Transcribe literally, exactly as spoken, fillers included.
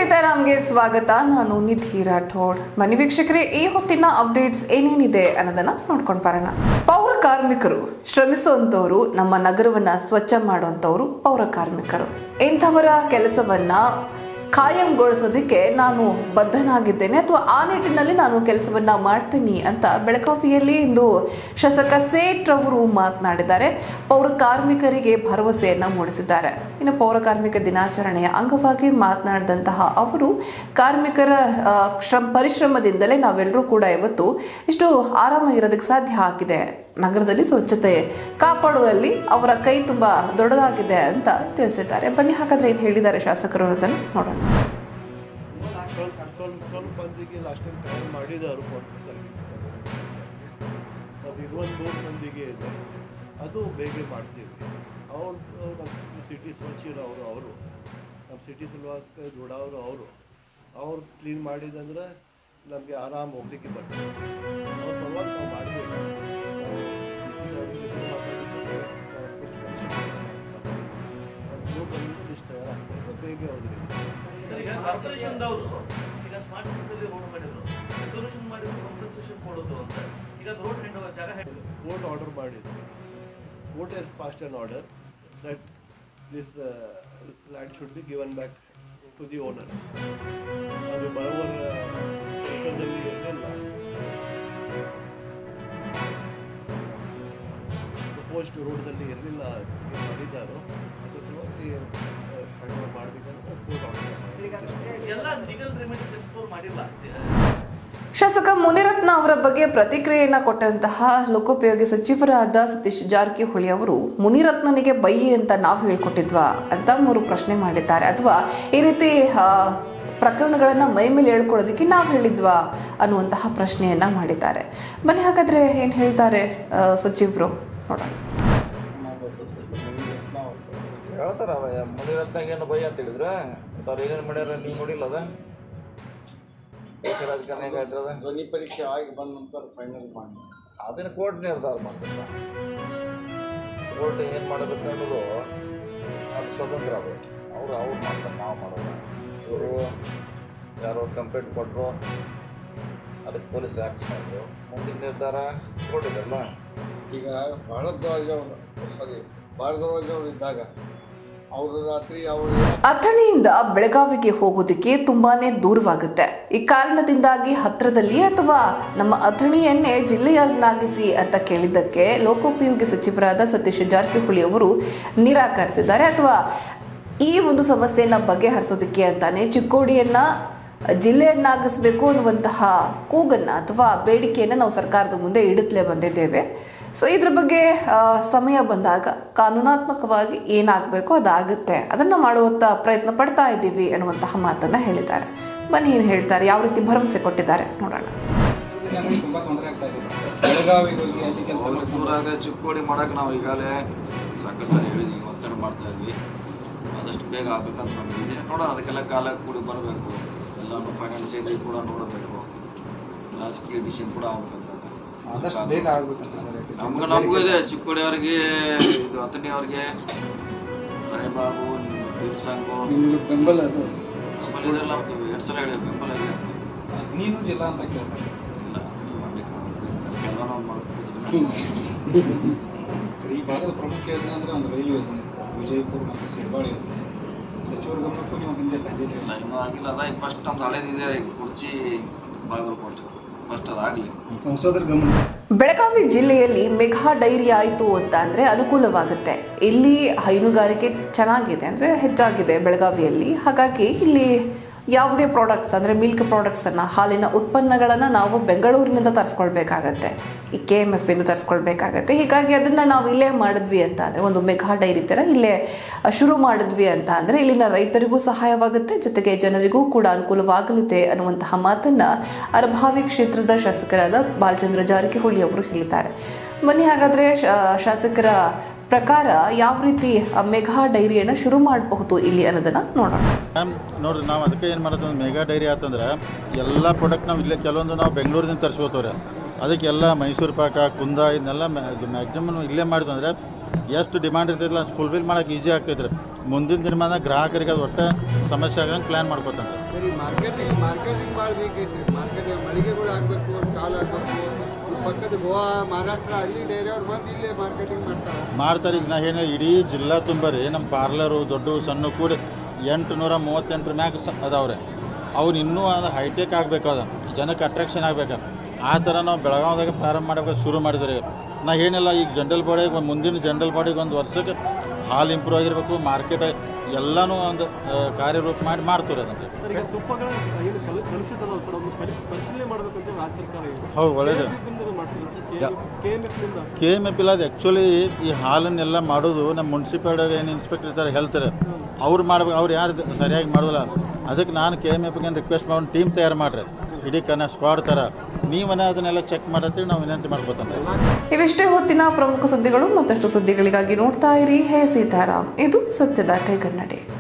ಸೀತಾರಾಮ್ಗೆ ಸ್ವಾಗತ. ನಾನು ನಿಧಿ ರಾಠೋಡ್. ಬನ್ನಿ ವೀಕ್ಷಕರೇ, ಈ ಹೊತ್ತಿನ ಅಪ್ಡೇಟ್ಸ್ ಏನೇನಿದೆ ಅನ್ನೋದನ್ನ ನೋಡ್ಕೊಂಡು ಬರೋಣ. ಪೌರ ಕಾರ್ಮಿಕರು ಶ್ರಮಿಸುವಂತವರು, ನಮ್ಮ ನಗರವನ್ನ ಸ್ವಚ್ಛ ಮಾಡುವಂತವರು ಪೌರ ಕಾರ್ಮಿಕರು. ಇಂಥವರ ಕೆಲಸವನ್ನ ಕಾಯಂಗೊಳಿಸೋದಕ್ಕೆ ನಾನು ಬದ್ಧನಾಗಿದ್ದೇನೆ ಅಥವಾ ಆ ನಿಟ್ಟಿನಲ್ಲಿ ನಾನು ಕೆಲಸವನ್ನ ಮಾಡ್ತೀನಿ ಅಂತ ಬೆಳಗಾವಿಯಲ್ಲಿ ಇಂದು ಶಾಸಕ ಸೇಠ್ ಅವರು ಮಾತನಾಡಿದ್ದಾರೆ. ಪೌರ ಕಾರ್ಮಿಕರಿಗೆ ಭರವಸೆಯನ್ನ ಮೂಡಿಸಿದ್ದಾರೆ. ಇನ್ನು ಪೌರ ಕಾರ್ಮಿಕ ದಿನಾಚರಣೆಯ ಅಂಗವಾಗಿ ಮಾತನಾಡಿದಂತಹ ಅವರು, ಕಾರ್ಮಿಕರ ಶ್ರಮ ಪರಿಶ್ರಮದಿಂದಲೇ ನಾವೆಲ್ಲರೂ ಕೂಡ ಇವತ್ತು ಇಷ್ಟು ಆರಾಮಾಗಿರೋದಕ್ಕೆ ಸಾಧ್ಯ ಆಗಿದೆ. ನಗರದಲ್ಲಿ ಸ್ವಚ್ಛತೆ ಕಾಪಾಡುವಲ್ಲಿ ಅವರ ಕೈ ತುಂಬಾ ದೊಡ್ಡದಾಗಿದೆ ಅಂತ ತಿಳಿಸಿದ್ದಾರೆ. ಬನ್ನಿ ಹಾಗಾದ್ರೆ ಏನು ಹೇಳಿದ್ದಾರೆ ಶಾಸಕರು ಅನ್ನೋದನ್ನು ನೋಡೋಣ. ಸ್ವಲ್ಪ ಮಂದಿಗೆ ಲಾಸ್ಟ್ ಟೈಮ್ ಟ್ರಯಲ್ ಮಾಡಿದ್ದಾರೆ, ಅದು ಇನ್ನೊಂದು ಮೂರು ಮಂದಿಗೆ ಇದೆ, ಅದು ಬೇಗ ಮಾಡ್ತೀವಿ. ಅವ್ರು ನಮ್ಮ ಸಿಟಿ ಸ್ವಚ್ಛ ಇರೋರು ಅವರು, ನಮ್ಮ ಸಿಟಿ ಸಲುವಾಗಿ ದುಡೋರು ಅವರು ಅವ್ರು ಕ್ಲೀನ್ ಮಾಡಿದಂದ್ರೆ ನಮಗೆ ಆರಾಮ್ ಹೋಗ್ಲಿಕ್ಕೆ ಬರ್ತದೆ. ಅವ್ರ ಸಲುವಾಗಿ ನಾವು ಮಾಡಬೇಕು. ಬೇಗ ಹೋದ್ರಿ ಕೋರ್ಟ್ ಆರ್ಡರ್ ಮಾಡಿದ್ರು. Court has passed an order that this uh, land should be given back to the owners. ಅದು ಬರೋವರ ಇರಲಿಲ್ಲ, ಪೋಸ್ಟ್ ರೋಡ್ದಲ್ಲಿ ಇರಲಿಲ್ಲ, ಮಾಡಿದ್ದಾರೋ ಅದ್ರ ಸಲುವಾಗಿ ಮಾಡಬೇಕಂದ್ರೆ ಕೋರ್ಟ್ ಆರ್ಡರ್. ಶಾಸಕ ಮುನಿರತ್ನ ಅವರ ಬಗ್ಗೆ ಪ್ರತಿಕ್ರಿಯೆಯನ್ನ ಕೊಟ್ಟಂತಹ ಲೋಕೋಪಯೋಗಿ ಸಚಿವರಾದ ಸತೀಶ್ ಜಾರಕಿಹೊಳಿ ಅವರು, ಮುನಿರತ್ನನಿಗೆ ಬೈಯಿ ಅಂತ ನಾವು ಹೇಳ್ಕೊಟ್ಟಿದ್ವಾ ಅಂತ ಮೂರು ಪ್ರಶ್ನೆ ಮಾಡಿದ್ದಾರೆ. ಅಥವಾ ಈ ರೀತಿ ಪ್ರಕರಣಗಳನ್ನ ಮೈ ಮೇಲೆ ಹೇಳ್ಕೊಳ್ಳೋದಕ್ಕೆ ನಾವು ಹೇಳಿದ್ವಾ ಅನ್ನುವಂತಹ ಪ್ರಶ್ನೆಯನ್ನ ಮಾಡಿದ್ದಾರೆ. ಬನ್ನಿ ಹಾಗಾದ್ರೆ ಏನ್ ಹೇಳ್ತಾರೆ ಸಚಿವರು ನೋಡೋಣ. ಹೇಳ್ತಾರ ಮುನಿರತ್ನಾಗ ಏನು ಬೈ ಅಂತ ಹೇಳಿದ್ರ ಅವ್ರು ಏನೇನು ಮಾಡ್ಯಾರ ನೀವು ನೋಡಿಲ್ಲ? ಅದ ದೇಶ ರಾಜಕಾರಣ ಹೇಗಾಯ್ತದ? ಧ್ವನಿ ಪರೀಕ್ಷೆ ಆಗಿ ಬಂದ ನಂತರ ಫೈನಲ್ ಮಾಡಿ ಅದನ್ನು ಕೋರ್ಟ್ ನಿರ್ಧಾರ ಮಾಡ್ತಾರೆ. ಕೋರ್ಟ್ ಏನು ಮಾಡಬೇಕು ಅನ್ನೋದು ಅದು ಸ್ವತಂತ್ರ. ಅದು ಅವರು ಅವ್ರು ಮಾಡ್ತಾರೆ, ನಾವು ಮಾಡೋದು. ಇವರು ಯಾರೋ ಕಂಪ್ಲೇಂಟ್ ಕೊಟ್ಟರು, ಅದಕ್ಕೆ ಪೊಲೀಸ್ ಆ್ಯಕ್ಷನ್ ಮಾಡಿದ್ರು. ಮುಂದಿನ ನಿರ್ಧಾರ ಕೋರ್ಟ್ ಇದಲ್ಲ. ಈಗ ಭಾರದ್ವಾಜ್ ಅವರು ಸಾರಿ ಭಾರದ್ವಾಜ್ ಅವರು ಇದ್ದಾಗ ಅವರು ರಾತ್ರಿ ಅವರು ಅಥಣಿಯಿಂದ ಬೆಳಗಾವಿಗೆ ಹೋಗೋದಕ್ಕೆ ತುಂಬಾನೇ ದೂರವಾಗುತ್ತೆ. ಈ ಕಾರಣದಿಂದಾಗಿ ಹತ್ರದಲ್ಲಿ ಅಥವಾ ನಮ್ಮ ಅಥಣಿಯನ್ನೇ ಜಿಲ್ಲೆಯನ್ನಾಗಿಸಿ ಅಂತ ಕೇಳಿದ್ದಕ್ಕೆ ಲೋಕೋಪಯೋಗಿ ಸಚಿವರಾದ ಸತೀಶ್ ಜಾರಕಿಹೊಳಿ ಅವರು ನಿರಾಕರಿಸಿದ್ದಾರೆ. ಅಥವಾ ಈ ಒಂದು ಸಮಸ್ಯೆಯನ್ನ ಬಗೆಹರಿಸೋದಕ್ಕೆ ಅಂತಾನೆ ಚಿಕ್ಕೋಡಿಯನ್ನ ಜಿಲ್ಲೆಯನ್ನಾಗಿಸಬೇಕು ಅನ್ನುವಂತಹ ಕೂಗನ್ನ ಅಥವಾ ಬೇಡಿಕೆಯನ್ನು ನಾವು ಸರ್ಕಾರದ ಮುಂದೆ ಇಡುತ್ತಲೇ ಬಂದಿದ್ದೇವೆ. ಸೊ ಇದ್ರ ಬಗ್ಗೆ ಸಮಯ ಬಂದಾಗ ಕಾನೂನಾತ್ಮಕವಾಗಿ ಏನಾಗಬೇಕು ಅದಾಗುತ್ತೆ, ಅದನ್ನು ಮಾಡುವಂಥ ಪ್ರಯತ್ನ ಪಡ್ತಾ ಇದ್ದೀವಿ ಅನ್ನುವಂತಹ ಮಾತನ್ನು ಹೇಳಿದ್ದಾರೆ. ಬನ್ನಿ ಏನು ಹೇಳ್ತಾರೆ, ಯಾವ ರೀತಿ ಭರವಸೆ ಕೊಟ್ಟಿದ್ದಾರೆ ನೋಡೋಣ. ದೂರಾಗ ಚಿಕ್ಕೋಡಿ ಮಾಡಕ್ಕೆ ನಾವು ಈಗಾಗಲೇ ಸಾಕಷ್ಟು ಸಾರಿ ಹೇಳಿದ್ವಿ, ಒತ್ತಡ ಮಾಡ್ತಾ ಇದ್ವಿ. ಆದಷ್ಟು ಬೇಗ ಆಗ್ಬೇಕಂತ ನಮಗಿದೆ. ನೋಡೋಣ, ಅದಕ್ಕೆಲ್ಲ ಕಾಲ ಕೂಡಿ ಬರಬೇಕು. ಎಲ್ಲಾನು ಫೈನಾನ್ಸಿಯಲಿ ಕೂಡ ನೋಡಬೇಕು, ರಾಜಕೀಯ ಡಿಸಿಷನ್ ಕೂಡ ಆಗ್ಬೇಕಂತ ನಮ್ಗೆ ನಮಗೂ ಇದೆ. ಚಿಕ್ಕೋಡಿ ಅವ್ರಿಗೆ, ಇದು ಅಥಣಿ ಅವ್ರಿಗೆ, ರಾಯಬಾಗು, ದಿವ್ಸಂಗು ಬೆಂಬಲ ಇದೆಲ್ಲ ಎರಡು ಸಲ ಹೇಳಿ ಬೆಂಬಲ ಇದೆ. ನೀನು ಜಿಲ್ಲಾ ಅಂತ ಕೇಳ್ತಾರೆ ಇಲ್ಲ ಎಲ್ಲ ನಾವು ಮಾಡ್ಬೋದು. ಈ ಭಾಗದ ಪ್ರಮುಖ ಯೋಜನೆ ಅಂದರೆ ಒಂದು ರೈಲು ಯೋಜನೆ, ವಿಜಯಪುರ ಮತ್ತು ಶಿರ್ಬಾಳಿ ಯೋಜನೆ. ಸಚಿವರ ಗಮನಕ್ಕೂ ನೀವು ಹಿಂದೆ ತಂದಿದ್ದೀರಿ? ಇನ್ನೂ ಆಗಿಲ್ಲ. ಅದ ಫಸ್ಟ್ ನಮ್ದು ಹಳೇದಿದೆ, ಕುರ್ಚಿ ಬಾಗಲಕೋಟೆ ಫಸ್ಟ್ ಅದಾಗಲಿ ಸಂಸದರ ಗಮನ. ಬೆಳಗಾವಿ ಜಿಲ್ಲೆಯಲ್ಲಿ ಮೆಗಾ ಡೈರಿ ಆಯಿತು ಅಂತ ಅಂದರೆ ಅನುಕೂಲವಾಗುತ್ತೆ. ಇಲ್ಲಿ ಹೈನುಗಾರಿಕೆ ಚೆನ್ನಾಗಿದೆ, ಅಂದರೆ ಹೆಚ್ಚಾಗಿದೆ ಬೆಳಗಾವಿಯಲ್ಲಿ. ಹಾಗಾಗಿ ಇಲ್ಲಿ ಯಾವುದೇ ಪ್ರಾಡಕ್ಟ್ಸ್ ಅಂದರೆ ಮಿಲ್ಕ್ ಪ್ರಾಡಕ್ಟ್ಸನ್ನು, ಹಾಲಿನ ಉತ್ಪನ್ನಗಳನ್ನು ನಾವು ಬೆಂಗಳೂರಿನಿಂದ ತರಿಸ್ಕೊಳ್ಬೇಕಾಗತ್ತೆ, ಈ ಕೆ ಎಮ್ ಎಫ್ ಇಂದ ತರಿಸ್ಕೊಳ್ಬೇಕಾಗತ್ತೆ. ಹೀಗಾಗಿ ಅದನ್ನು ನಾವು ಇಲ್ಲೇ ಮಾಡಿದ್ವಿ ಅಂತ ಅಂದರೆ, ಒಂದು ಮೆಗಾ ಡೈರಿ ಥರ ಇಲ್ಲೇ ಶುರು ಮಾಡಿದ್ವಿ ಅಂತ ಅಂದರೆ ಇಲ್ಲಿನ ರೈತರಿಗೂ ಸಹಾಯವಾಗುತ್ತೆ, ಜೊತೆಗೆ ಜನರಿಗೂ ಕೂಡ ಅನುಕೂಲವಾಗಲಿದೆ ಅನ್ನುವಂತಹ ಮಾತನ್ನು ಅರಭಾವಿ ಕ್ಷೇತ್ರದ ಶಾಸಕರಾದ ಬಾಲಚಂದ್ರ ಜಾರಕಿಹೊಳಿ ಅವರು ಹೇಳಿದ್ದಾರೆ. ಬನ್ನಿ ಹಾಗಾದರೆ ಶಾಸಕರ ಪ್ರಕಾರ ಯಾವ ರೀತಿ ಮೆಗಾ ಡೈರಿಯನ್ನು ಶುರು ಮಾಡಬಹುದು ಇಲ್ಲಿ ಅನ್ನೋದನ್ನು ನೋಡೋಣ. ಮ್ಯಾಮ್ ನೋಡ್ರಿ, ನಾವು ಅದಕ್ಕೆ ಏನು ಮಾಡೋದು, ಒಂದು ಮೆಗಾ ಡೈರಿ ಆತಂದ್ರೆ ಎಲ್ಲ ಪ್ರಾಡಕ್ಟ್ ನಾವು ಇಲ್ಲೇ ಕೆಲವೊಂದು ನಾವು ಬೆಂಗಳೂರಿಂದ ತರಿಸ್ಕೋತವ್ರೆ. ಅದಕ್ಕೆಲ್ಲ ಮೈಸೂರು ಪಾಕ, ಕುಂದ ಇದನ್ನೆಲ್ಲ ಮ್ಯಾಕ್ಸಿಮಮ್ ಇಲ್ಲೇ ಮಾಡಿದ್ವಿ ಅಂದರೆ ಎಷ್ಟು ಡಿಮಾಂಡ್ ಇರ್ತೈತಿಲ್ಲ ಅಷ್ಟು ಫುಲ್ಫಿಲ್ ಮಾಡೋಕೆ ಈಸಿ ಆಗ್ತೈತ್ರಿ. ಮುಂದಿನ ದಿನಮಾನ ಗ್ರಾಹಕರಿಗೆ ಅದು ಒಟ್ಟು ಸಮಸ್ಯೆ ಆಗಂಗೆ ಪ್ಲ್ಯಾನ್ ಮಾಡ್ಕೊತಾನೆ. ಸರಿ, ಮಾರ್ಕೆಟಿಂಗ್ ಮಾರ್ಕೆಟಿಂಗ್ ಭಾಳ ಬೇಕೈತ್ರಿ. ಮಾರ್ಕೆಟ್ ಮಳಿಗೆಗಳು ಆಗಬೇಕು, ಸ್ಟಾಲ್ ಆಗಬೇಕು. ಪಕ್ಕದ ಗೋವಾ, ಮಹಾರಾಷ್ಟ್ರ ಅಲ್ಲಿ ಡೈರಿ ಅವ್ರು ಬಂದು ಇಲ್ಲೇ ಮಾರ್ಕೆಟಿಂಗ್ ಮಾಡ್ತಾರೆ ಮಾಡ್ತಾರೆ ಈಗ ನಾ ಏನು ಇಡೀ ಜಿಲ್ಲಾ ತುಂಬ ರೀ ನಮ್ಮ ಪಾರ್ಲರು ದೊಡ್ಡ ಸಣ್ಣ ಕೂಡಿ ಎಂಟು ನೂರ ಮೂವತ್ತೆಂಟರ ಮ್ಯಾಗ ಸ ಅದಾವ್ರೆ. ಅವ್ರು ಇನ್ನೂ ಅದು ಹೈಟೆಕ್ ಆಗಬೇಕು, ಅದು ಜನಕ್ಕೆ ಅಟ್ರಾಕ್ಷನ್ ಆಗಬೇಕು. ಆ ಥರ ನಾವು ಬೆಳಗಾವ್ದಾಗ ಪ್ರಾರಂಭ ಮಾಡಬೇಕು ಶುರು ಮಾಡಿದ್ರಿ. ನಾ ಏನಿಲ್ಲ ಈಗ ಜನರಲ್ ಬಾಡಿಗೆ ಒಂದು ಮುಂದಿನ ಜನರಲ್ ಬಾಡಿಗೆ ಒಂದು ವರ್ಷಕ್ಕೆ ಹಾಲು ಇಂಪ್ರೂವ್ ಆಗಿರಬೇಕು, ಮಾರ್ಕೆಟ್ ಎಲ್ಲನೂ ಒಂದು ಕಾರ್ಯರೂಪ ಮಾಡಿ ಮಾಡ್ತಾರೆ ಅದನ್ನು. ಹೌದು, ಒಳ್ಳೇದು. ಕೆ ಎಮ್ ಎಫ್ ಇಲ್ಲ, ಅದು ಆ್ಯಕ್ಚುಲಿ ಈ ಹಾಲನ್ನೆಲ್ಲ ಮಾಡೋದು ನಮ್ಮ ಮುನ್ಸಿಪಾಲ್ಟಿಯಾಗ ಏನು ಇನ್ಸ್ಪೆಕ್ಟರ್ ಇರ್ತಾರೆ ಹೆಲ್ತ್ ಅವ್ರು ಮಾಡ್ಬೇಕು. ಅವ್ರು ಯಾರು ಸರಿಯಾಗಿ ಮಾಡೋದಿಲ್ಲ. ಅದಕ್ಕೆ ನಾನು ಕೆ ಎಮ್ ಎಫ್ಗೆ ರಿಕ್ವೆಸ್ಟ್ ಮಾಡಿ ಟೀಮ್ ತಯಾರು ಮಾಡಿರಿ, ಇಡೀ ಕನ್ನ ಸ್ಕ್ವಾಡ್ ಥರ ನೀವನ್ನ ಅದನ್ನೆಲ್ಲ ಚೆಕ್ ಮಾಡತ್ತೀವಿ ನಾವು ವಿನಂತಿ ಮಾಡ್ಬೋದಂತೆ. ಇವಿಷ್ಟೇ ಹೊತ್ತಿನ ಪ್ರಮುಖ ಸುದ್ದಿಗಳು. ಮತ್ತಷ್ಟು ಸುದ್ದಿಗಳಿಗಾಗಿ ನೋಡ್ತಾ ಇರಿ ಹೇ ಸೀತಾರಾಮ್. ಇದು ಸತ್ಯದ ಕೈಗನ್ನಡಿ.